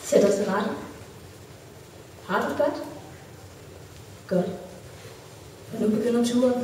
Sæt dig til rette. Har du det godt? Godt. Og nu begynder turen.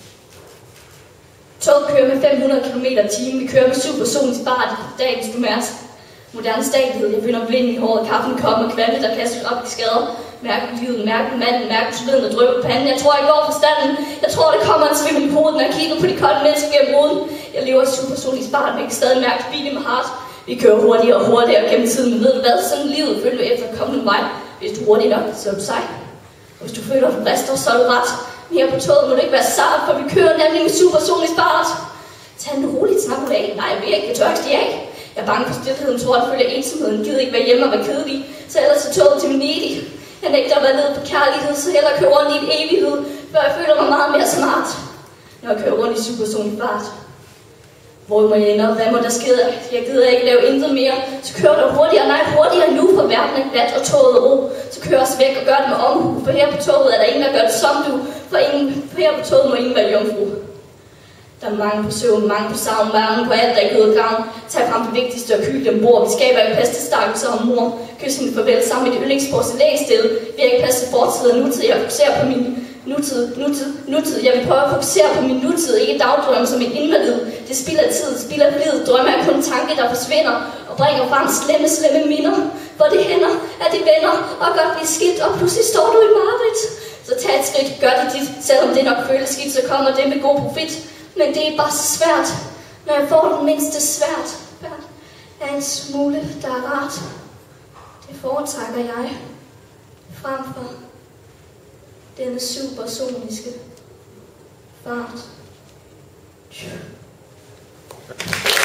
Toget kører med 500 km/t. Vi kører med supersonisk fart i dagens domærs. Moderne statlighed. Jeg finder vind i håret, kaffen kommer, kvalme, der kastes op i skader. Mærke på livet, mærke på manden, mærke på sveden, der drøber på panden. Jeg tror, jeg går forstanden. Jeg tror, det kommer en svimmel i hovedet, når jeg kigger på de kolde mennesker gennem ruden. Jeg lever i supersonisk fart, men jeg kan stadig mærke beat i mit heart. Vi kører hurtigere og hurtigere gennem tiden, men ved du hvad? Sådan livet følger efter kommende vej. Hvis du er hurtig nok, så er du sej. Og hvis du føler, du brister, så er du ret. Men her på toget må du ikke være sart, for vi kører nemlig med supersonisk fart. Tag den roligt, snak ud af. Nej, jeg vil ikke, jeg tør ikke stige af. Jeg er bange for stilheden, tror at følger ensomheden. Gider ikke være hjemme og være kedelig, så ellers er toget til Venedig. Jeg nægter at være nede på kærlighed, så hellere kører rundt i en evighed, før jeg føler mig meget mere smart, når jeg kører rundt i supersonisk fart. Hvor må jeg ende? Hvad må der ske? Jeg gider ikke lave intet mere. Så kører du hurtigere, nej hurtigere nu, for verden er glat og toget er ro. Så kører os væk og gør det med omhu, for her på toget er der ingen, der gør det som du. For her på toget må ingen være jomfru. Der er mange på søvn, mange på savn, mange på alt, der ikke ud af gavn. Tag frem det vigtigste og kyl dem bord. Vi skaber ikke plads til stakkelse og mor. Kys hende farvel sammen med dit yndlingsporcelænsted. Vi har ikke plads til fortid og nutid. Jeg fokuserer på min nutid. Jeg vil prøve at fokusere på min nutid, ikke dagdrømme som en invalid. Det spilder tid, spilder livet. Drømme er kun en tanke, der forsvinder og bringer frem slemme minder. Hvor det hænder, at de venner og godt bliver skidt, og pludselig står du i mareridt. Så tag et skridt, gør det dit. Selvom det nok føles skidt, så kommer det med god profit. Men det er bare så svært, når jeg får den mindste svært. Er en smule, der er rart. Det foretrækker jeg frem for denne supersoniske fart.